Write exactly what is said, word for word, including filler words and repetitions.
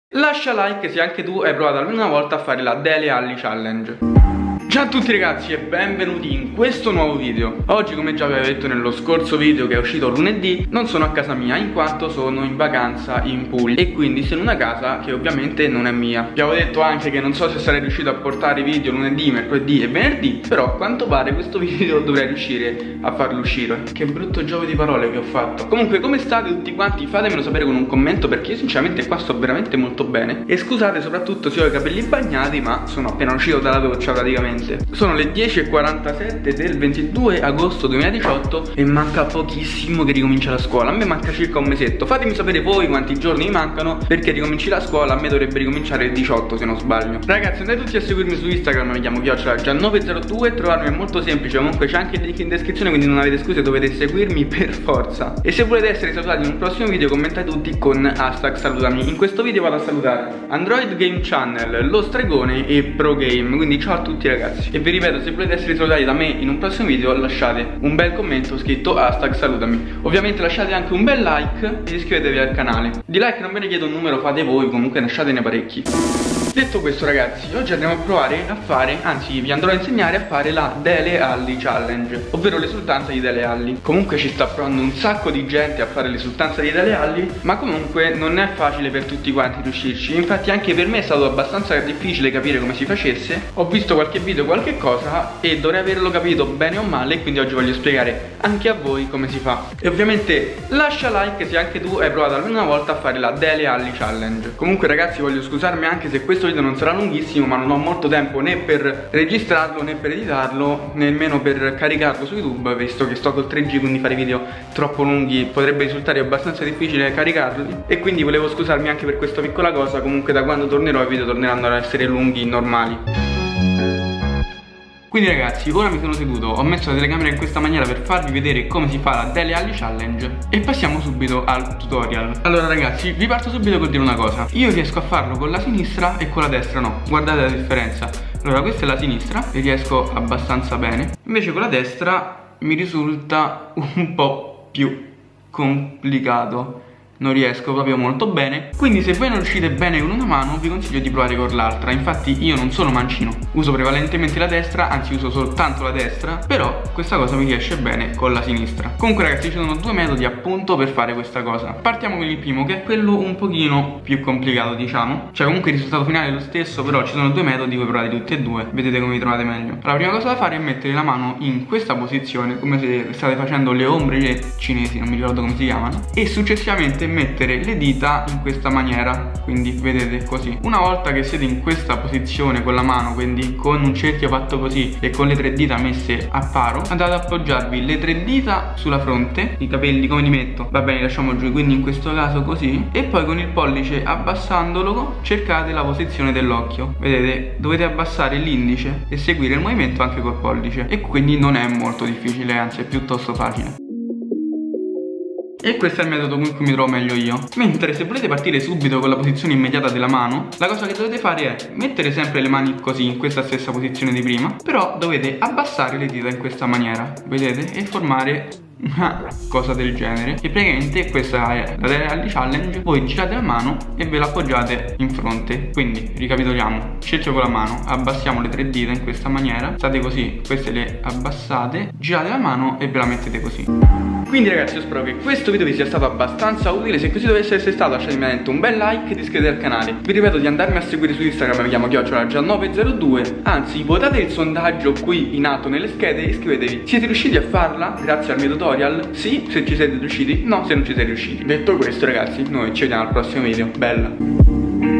Lascia like se anche tu hai provato almeno una volta a fare la Dele Alli Challenge. Ciao a tutti ragazzi e benvenuti in questo nuovo video. Oggi, come già vi avevo detto nello scorso video che è uscito lunedì, non sono a casa mia in quanto sono in vacanza in Puglia e quindi sono in una casa che ovviamente non è mia. Vi avevo detto anche che non so se sarei riuscito a portare video lunedì, mercoledì e venerdì, però a quanto pare questo video dovrei riuscire a farlo uscire. Che brutto gioco di parole che ho fatto. Comunque, come state tutti quanti? Fatemelo sapere con un commento, perché io sinceramente qua sto veramente molto bene. E scusate soprattutto se ho i capelli bagnati, ma sono appena uscito dalla doccia praticamente. Sono le dieci e quarantasette del ventidue agosto duemiladiciotto e manca pochissimo che ricomincia la scuola. A me manca circa un mesetto. Fatemi sapere voi quanti giorni mi mancano, perché ricominci la scuola. A me dovrebbe ricominciare il diciotto se non sbaglio. Ragazzi, andate tutti a seguirmi su Instagram, mi chiamo chiocciola già nove zero due. Trovarmi è molto semplice, comunque c'è anche il link in descrizione, quindi non avete scuse, dovete seguirmi per forza. E se volete essere salutati in un prossimo video, commentate tutti con hashtag salutami. In questo video vado a salutare Android Game Channel, Lo Stregone e Pro Game. Quindi ciao a tutti ragazzi. E vi ripeto, se volete essere salutati da me in un prossimo video, lasciate un bel commento scritto hashtag salutami. Ovviamente lasciate anche un bel like e iscrivetevi al canale. Di like non ve ne chiedo un numero, fate voi, comunque lasciatene parecchi. Detto questo ragazzi, oggi andremo a provare a fare, anzi vi andrò a insegnare a fare la Dele Alli Challenge, ovvero l'esultanza di Dele Alli. Comunque ci sta provando un sacco di gente a fare l'esultanza di Dele Alli, ma comunque non è facile per tutti quanti riuscirci. Infatti anche per me è stato abbastanza difficile capire come si facesse. Ho visto qualche video, qualche cosa e dovrei averlo capito bene o male, quindi oggi voglio spiegare anche a voi come si fa. E ovviamente lascia like se anche tu hai provato almeno una volta a fare la Dele Alli Challenge. Comunque ragazzi, voglio scusarmi anche se questo video non sarà lunghissimo, ma non ho molto tempo né per registrarlo né per editarlo, nemmeno per caricarlo su YouTube, visto che sto col tre G, quindi fare video troppo lunghi potrebbe risultare abbastanza difficile caricarli, e quindi volevo scusarmi anche per questa piccola cosa. Comunque da quando tornerò i video torneranno ad essere lunghi, normali. Quindi ragazzi, ora mi sono seduto, ho messo la telecamera in questa maniera per farvi vedere come si fa la Dele Alli Challenge e passiamo subito al tutorial. Allora ragazzi, vi parto subito col dire una cosa. Io riesco a farlo con la sinistra e con la destra no, guardate la differenza. Allora questa è la sinistra e riesco abbastanza bene, invece con la destra mi risulta un po' più complicato. Non riesco proprio molto bene. Quindi se voi non riuscite bene con una mano, vi consiglio di provare con l'altra. Infatti io non sono mancino, uso prevalentemente la destra, anzi uso soltanto la destra, però questa cosa mi riesce bene con la sinistra. Comunque ragazzi, ci sono due metodi appunto per fare questa cosa. Partiamo con il primo, che è quello un pochino più complicato, diciamo. Cioè comunque il risultato finale è lo stesso, però ci sono due metodi, voi provate tutti e due, vedete come vi trovate meglio. La prima cosa da fare è mettere la mano in questa posizione, come se state facendo le ombre cinesi, non mi ricordo come si chiamano, e successivamente mettere le dita in questa maniera, quindi vedete così. Una volta che siete in questa posizione con la mano, quindi con un cerchio fatto così e con le tre dita messe a paro, andate ad appoggiarvi le tre dita sulla fronte. I capelli come li metto? Va bene, lasciamo giù, quindi in questo caso così, e poi con il pollice abbassandolo cercate la posizione dell'occhio. Vedete, dovete abbassare l'indice e seguire il movimento anche col pollice, e quindi non è molto difficile, anzi è piuttosto facile. E questo è il metodo con cui mi trovo meglio io. Mentre se volete partire subito con la posizione immediata della mano, la cosa che dovete fare è mettere sempre le mani così, in questa stessa posizione di prima, però dovete abbassare le dita in questa maniera, vedete? E formare una cosa del genere. E praticamente questa è la Dele Alli Challenge. Voi girate la mano e ve la appoggiate in fronte. Quindi ricapitoliamo: cerchio con la mano, abbassiamo le tre dita in questa maniera, state così, queste le abbassate, girate la mano e ve la mettete così. Quindi ragazzi, io spero che questo video vi sia stato abbastanza utile. Se così dovesse essere stato, lasciatemi un bel like ed iscrivetevi al canale. Vi ripeto di andarmi a seguire su Instagram, mi chiamo chiocciola già nove zero due. Anzi, votate il sondaggio qui in alto nelle schede e iscrivetevi. Siete riusciti a farla grazie al mio tutorial? Sì, se ci siete riusciti. No, se non ci siete riusciti. Detto questo ragazzi, noi ci vediamo al prossimo video. Bella.